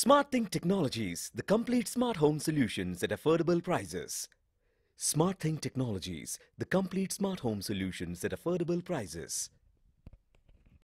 SmartThink Technologies, the complete smart home solutions at affordable prices. SmartThink Technologies, the complete smart home solutions at affordable prices.